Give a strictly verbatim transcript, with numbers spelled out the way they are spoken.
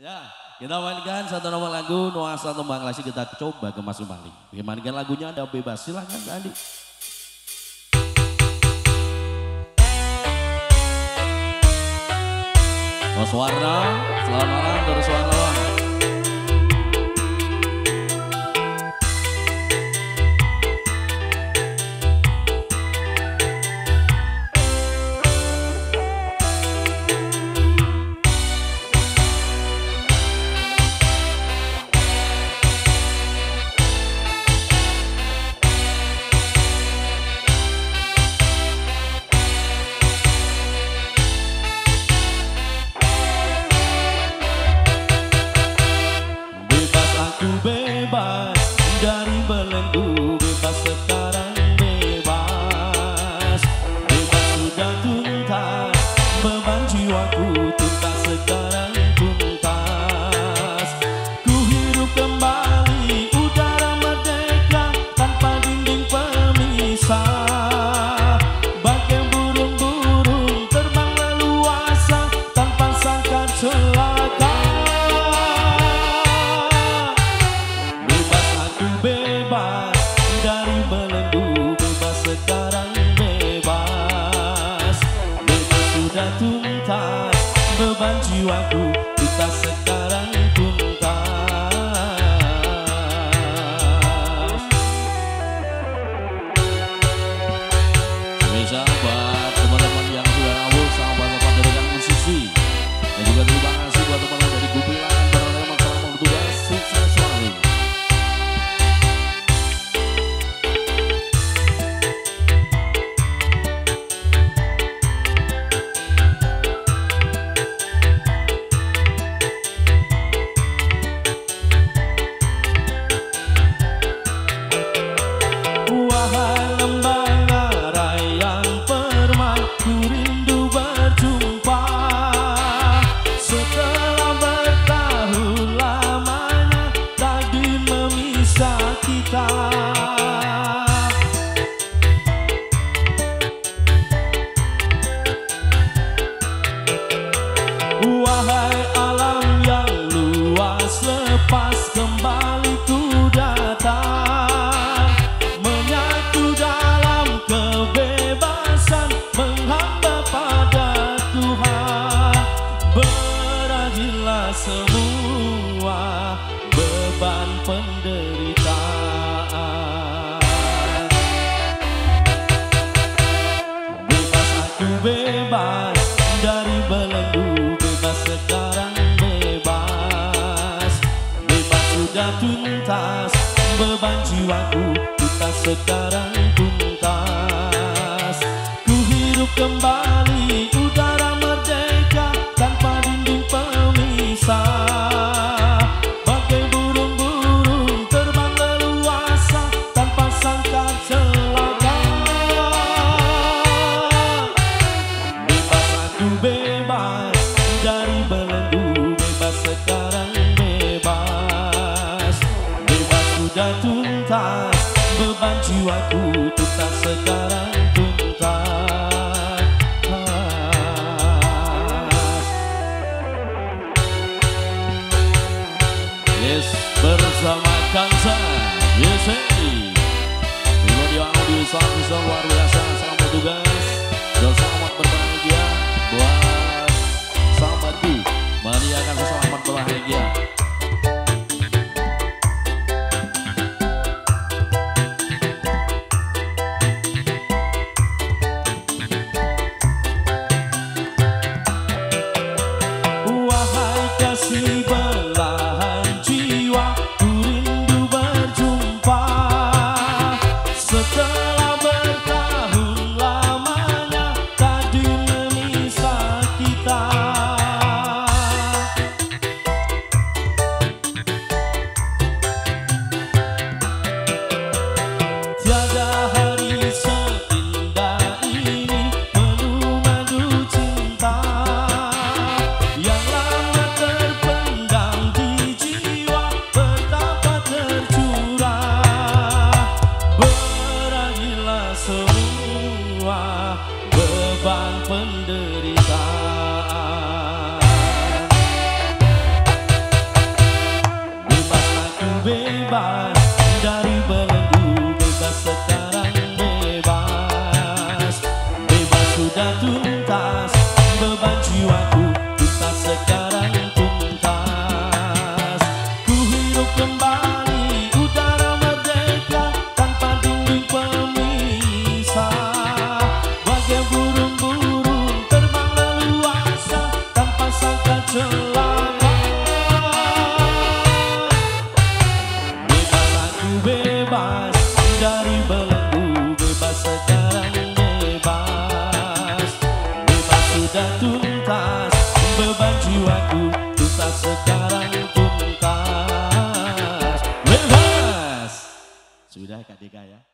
Ya, kita mainkan satu nomor lagu nuansa tembang klasik, kita coba kemas kembali. Mainkan lagunya Anda bebas, silahkan Andi. Bos Warna, selamat malam terus Warna. Bebas dari belenggu, bebas sekarang bebas. Bebas sudah tuntas, beban jiwaku tuntas sekarang tuntas. Ku hidup kembali udara merdeka tanpa dinding pemisah. Bagai burung-burung terbang leluasa tanpa sangka celaka. Bebas dari belenggu, bebas sekarang bebas. Bebas sudah tuntas, beban jiwaku tuntas sekarang tuntas. Bisa buat teman-teman yang sudah rawuh, sahabat-sahabat dari rekan musisi, dan juga terima kasih buat teman-teman dari Gupilan berlama selama bertugas, sukses selalu. Wahai alam yang luas, lepas kembali ku datang, menyatu dalam kebebasan, menghamba pada Tuhan. Berakhirlah semua beban penderitaan. Bebas aku bebas dari belenggu, bebas sekarang bebas. Bebas sudah tuntas, beban jiwaku tuntas sekarang tuntas. Ku hidup kembali udara merdeka tanpa dinding pemisah. Bagai burung-burung terbang leluasa tanpa sangka celaka. Bebas aku bebas dari belenggu, bebas sekarang bebas. Bebas sudah tuntas, beban jiwaku tuntas sekarang tuntas. Yes, bersama Kansa Yes, Milo di audio sangat luar biasa. Selamat bertugas dan selamat berbahagia buat sahabatku. Mari akan selamat berbahagia. Wahai kasih belahan jiwa, ku rindu berjumpa. Setelah bertahun lamanya bebas dari belenggu, bebas sekarang bebas. Bebas sudah tuntas, beban jiwaku tuntas sekarang tuntas. Ku hidup kembali udara merdeka tanpa dinding pemisah. Bagai burung-burung terbang leluasa tanpa sangka celaka. Bebas aku bebas dari belenggu, bebas sekarang bebas. Bebas sudah tuntas, beban jiwaku tuntas sekarang tuntas. Bebas. Sudah Kak Dika ya.